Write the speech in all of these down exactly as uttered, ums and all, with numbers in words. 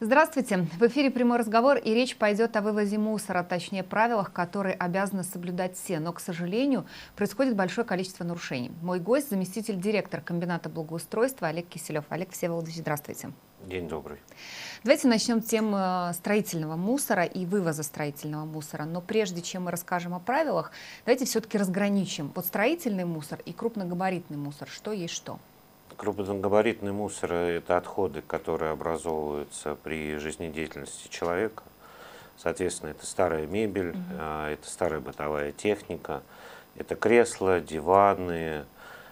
Здравствуйте! В эфире прямой разговор, и речь пойдет о вывозе мусора, точнее правилах, которые обязаны соблюдать все. Но, к сожалению, происходит большое количество нарушений. Мой гость — заместитель директора комбината благоустройства Олег Киселев. Олег Всеволодович, здравствуйте. День добрый. Давайте начнем с темы строительного мусора и вывоза строительного мусора. Но прежде чем мы расскажем о правилах, давайте все-таки разграничим вот строительный мусор и крупногабаритный мусор. Что есть что? Крупногабаритный мусор — это отходы, которые образовываются при жизнедеятельности человека. Соответственно, это старая мебель, угу. это старая бытовая техника, это кресла, диваны,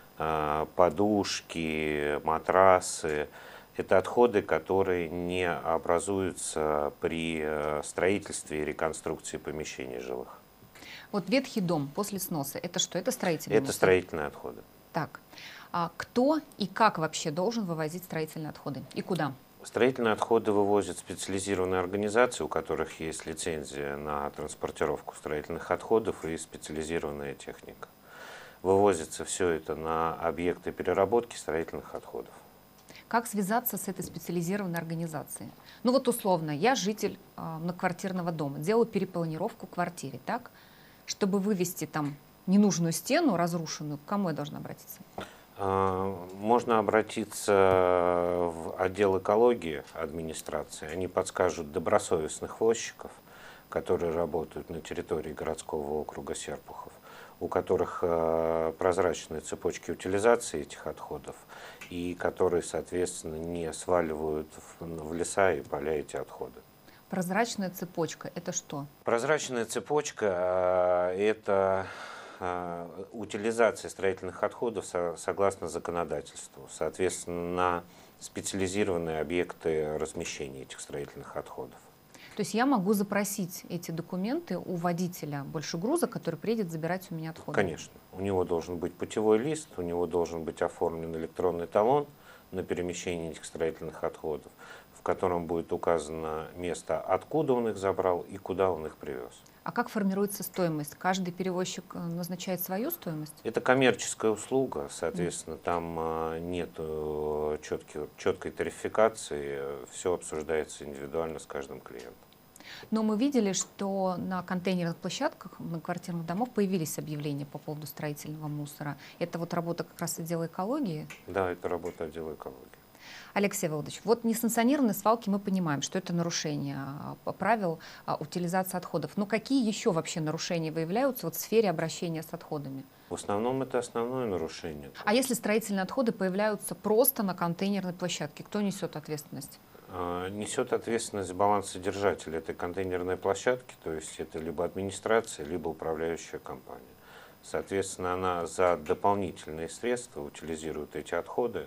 подушки, матрасы. Это отходы, которые не образуются при строительстве и реконструкции помещений жилых. Вот ветхий дом после сноса — это что? Это строительные Это мусор? строительные отходы. Так. А кто и как вообще должен вывозить строительные отходы? И куда? Строительные отходы вывозят специализированные организации, у которых есть лицензия на транспортировку строительных отходов и специализированная техника. Вывозится все это на объекты переработки строительных отходов. Как связаться с этой специализированной организацией? Ну вот условно, я житель э, многоквартирного дома, делаю перепланировку в квартире, так? Чтобы вывести там ненужную стену, разрушенную, к кому я должна обратиться? Можно обратиться в отдел экологии администрации. Они подскажут добросовестных возчиков, которые работают на территории городского округа Серпухов, у которых прозрачные цепочки утилизации этих отходов и которые, соответственно, не сваливают в леса и поля эти отходы. Прозрачная цепочка — это что? Прозрачная цепочка — это утилизация строительных отходов согласно законодательству, соответственно, на специализированные объекты размещения этих строительных отходов. То есть я могу запросить эти документы у водителя большегруза, который приедет забирать у меня отходы? Конечно. У него должен быть путевой лист, у него должен быть оформлен электронный талон на перемещение этих строительных отходов, в котором будет указано место, откуда он их забрал и куда он их привез. А как формируется стоимость? Каждый перевозчик назначает свою стоимость? Это коммерческая услуга, соответственно, там нет четкой, четкой тарификации, все обсуждается индивидуально с каждым клиентом. Но мы видели, что на контейнерных площадках многоквартирных домов появились объявления по поводу строительного мусора. Это вот работа как раз отдела экологии? Да, это работа отдела экологии. Олег Всеволодович, вот несанкционированные свалки, мы понимаем, что это нарушение правил утилизации отходов. Но какие еще вообще нарушения выявляются вот в сфере обращения с отходами? В основном это основное нарушение. А если строительные отходы появляются просто на контейнерной площадке, кто несет ответственность? Несет ответственность балансодержатель этой контейнерной площадки, то есть это либо администрация, либо управляющая компания. Соответственно, она за дополнительные средства утилизирует эти отходы,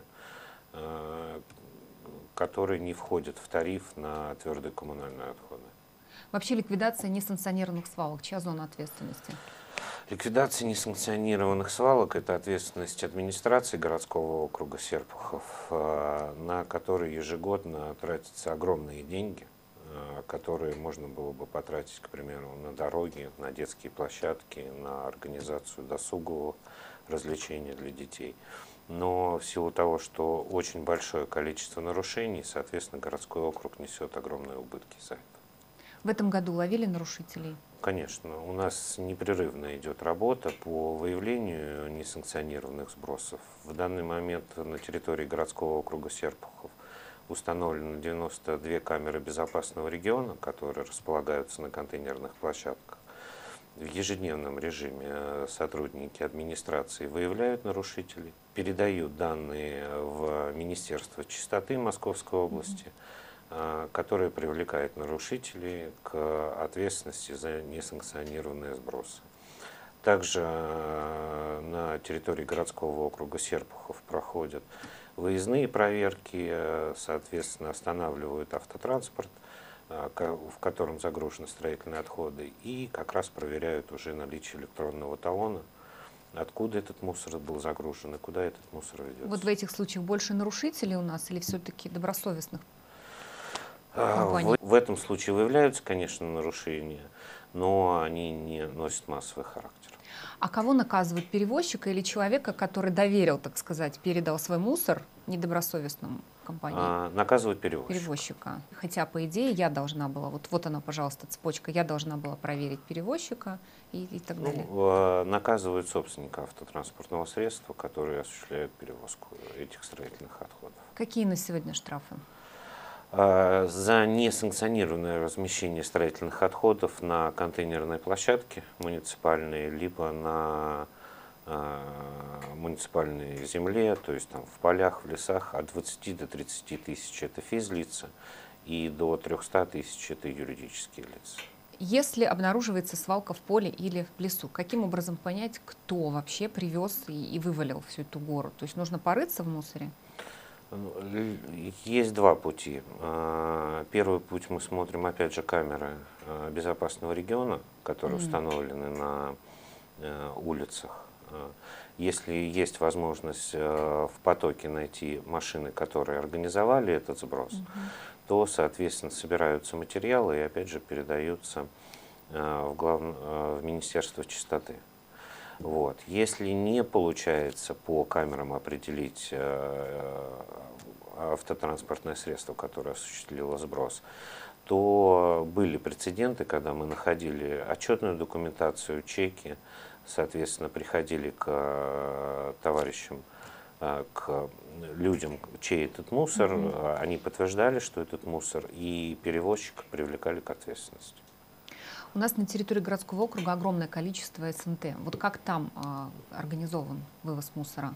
которые не входят в тариф на твердые коммунальные отходы. Вообще ликвидация несанкционированных свалок, чья зона ответственности? Ликвидация несанкционированных свалок — это ответственность администрации городского округа Серпухов, на которые ежегодно тратятся огромные деньги, которые можно было бы потратить, к примеру, на дороги, на детские площадки, на организацию досугового развлечения для детей. Но в силу того, что очень большое количество нарушений, соответственно, городской округ несет огромные убытки за это. В этом году ловили нарушителей? Конечно. У нас непрерывно идет работа по выявлению несанкционированных сбросов. В данный момент на территории городского округа Серпухов установлено девяносто две камеры безопасного региона, которые располагаются на контейнерных площадках. В ежедневном режиме сотрудники администрации выявляют нарушителей, передают данные в Министерство чистоты Московской области, mm-hmm. которое привлекает нарушителей к ответственности за несанкционированные сбросы. Также на территории городского округа Серпухов проходят выездные проверки, соответственно, останавливают автотранспорт, в котором загружены строительные отходы, и как раз проверяют уже наличие электронного талона, откуда этот мусор был загружен и куда этот мусор ведется. Вот в этих случаях больше нарушителей у нас или все-таки добросовестных компаний? В, в этом случае выявляются, конечно, нарушения, но они не носят массовый характер. А кого наказывают? Перевозчика или человека, который доверил, так сказать, передал свой мусор недобросовестному компании? А, наказывают перевозчика. Перевозчика. Хотя, по идее, я должна была, вот, вот она, пожалуйста, цепочка, я должна была проверить перевозчика и, и так далее. Ну, наказывают собственника автотранспортного средства, который осуществляет перевозку этих строительных отходов. Какие на сегодня штрафы? За несанкционированное размещение строительных отходов на контейнерной площадке муниципальной, либо на муниципальной земле, то есть там в полях, в лесах, от двадцати до тридцати тысяч это физлица и до трёхсот тысяч это юридические лица. Если обнаруживается свалка в поле или в лесу, каким образом понять, кто вообще привез и, и вывалил всю эту гору? То есть нужно порыться в мусоре? Есть два пути. Первый путь — мы смотрим, опять же, камеры безопасного региона, которые mm-hmm. установлены на улицах. Если есть возможность в потоке найти машины, которые организовали этот сброс, mm-hmm. то, соответственно, собираются материалы и, опять же, передаются в, глав... в Министерство чистоты. Вот. Если не получается по камерам определить автотранспортное средство, которое осуществило сброс, то были прецеденты, когда мы находили отчетную документацию, чеки, соответственно, приходили к товарищам, к людям, чей этот мусор, mm-hmm. они подтверждали, что этот мусор, и перевозчика привлекали к ответственности. У нас на территории городского округа огромное количество эс эн тэ. Вот как там э, организован вывоз мусора?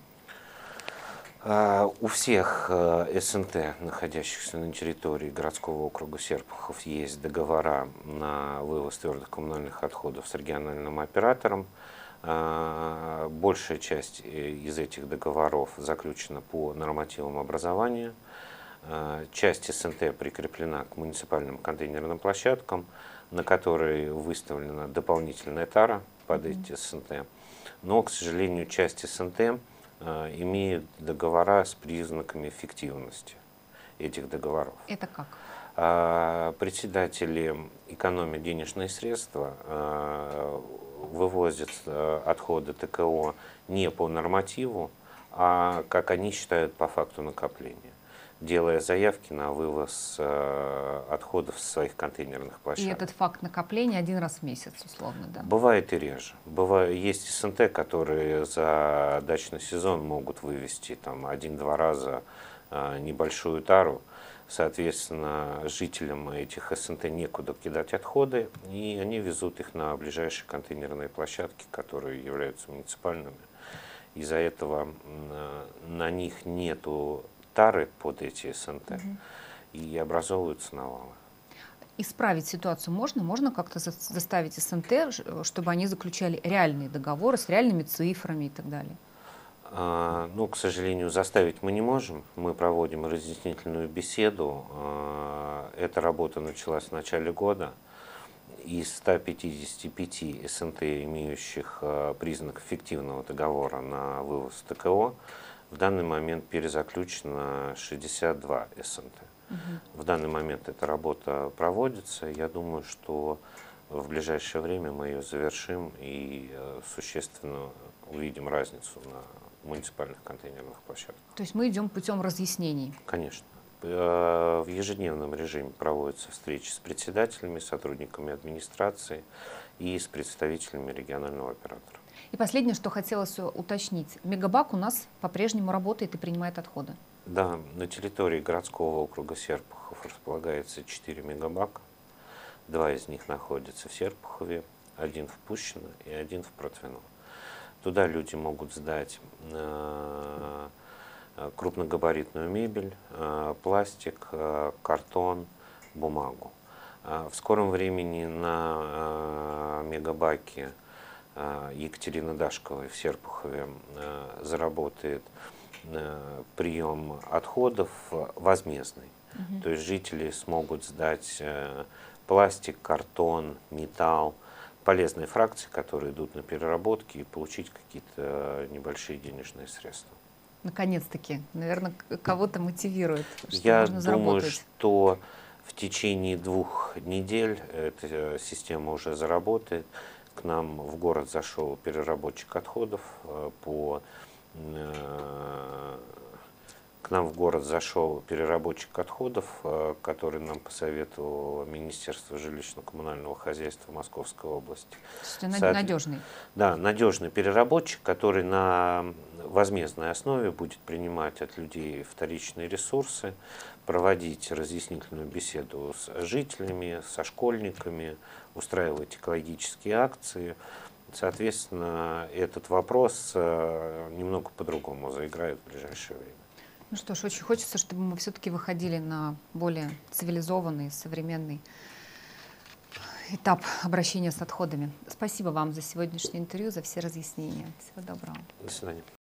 Uh, у всех uh, эс эн тэ, находящихся на территории городского округа Серпухов, есть договора на вывоз твердых коммунальных отходов с региональным оператором. Uh, большая часть из этих договоров заключена по нормативам образования. Uh, часть эс эн тэ прикреплена к муниципальным контейнерным площадкам, на которой выставлена дополнительная тара под mm-hmm. эти эс эн тэ. Но, к сожалению, часть эс эн тэ имеют договора с признаками фиктивности этих договоров. Это как? Председатели экономят денежные средства, вывозят отходы тэ ка о не по нормативу, а, как они считают, по факту накопления, делая заявки на вывоз э, отходов с своих контейнерных площадок. И этот факт накопления один раз в месяц, условно, да? Бывает и реже. Бывает, есть эс эн тэ, которые за дачный сезон могут вывести там один-два раза э, небольшую тару. Соответственно, жителям этих эс эн тэ некуда кидать отходы, и они везут их на ближайшие контейнерные площадки, которые являются муниципальными. Из-за этого э, на них нету тары под эти эс эн тэ, угу. и образовываются навалы. Исправить ситуацию можно? Можно как-то заставить эс эн тэ, чтобы они заключали реальные договоры с реальными цифрами и так далее? А, ну, к сожалению, заставить мы не можем. Мы проводим разъяснительную беседу. А, эта работа началась в начале года. Из ста пятидесяти пяти эс эн тэ, имеющих а, признак фиктивного договора на вывоз тэ ка о, в данный момент перезаключено шестьдесят два эс эн тэ. Угу. В данный момент эта работа проводится. Я думаю, что в ближайшее время мы ее завершим и существенно увидим разницу на муниципальных контейнерных площадках. То есть мы идем путем разъяснений? Конечно. В ежедневном режиме проводятся встречи с председателями, сотрудниками администрации и с представителями регионального оператора. И последнее, что хотелось уточнить. Мегабак у нас по-прежнему работает и принимает отходы? Да, на территории городского округа Серпухов располагается четыре мегабака. Два из них находятся в Серпухове, один в Пущино и один в Протвино. Туда люди могут сдать э, крупногабаритную мебель, э, пластик, э, картон, бумагу. Э, в скором времени на э, мегабаке Екатерины Дашковой в Серпухове э, заработает э, прием отходов возмездный. Угу. То есть жители смогут сдать э, пластик, картон, металл, полезные фракции, которые идут на переработки, и получить какие-то небольшие денежные средства. Наконец-таки, наверное, кого-то мотивирует, что Я можно думаю, заработать. что в течение двух недель эта система уже заработает. К нам в город зашел переработчик отходов по к нам в город зашел переработчик отходов, который нам посоветовало Министерство жилищно-коммунального хозяйства Московской области. То есть надежный. Да, надежный переработчик, который на возмездной основе будет принимать от людей вторичные ресурсы, проводить разъяснительную беседу с жителями, со школьниками, устраивать экологические акции. Соответственно, этот вопрос немного по-другому заиграет в ближайшее время. Ну что ж, очень хочется, чтобы мы все-таки выходили на более цивилизованный, современный этап обращения с отходами. Спасибо вам за сегодняшнее интервью, за все разъяснения. Всего доброго. До свидания.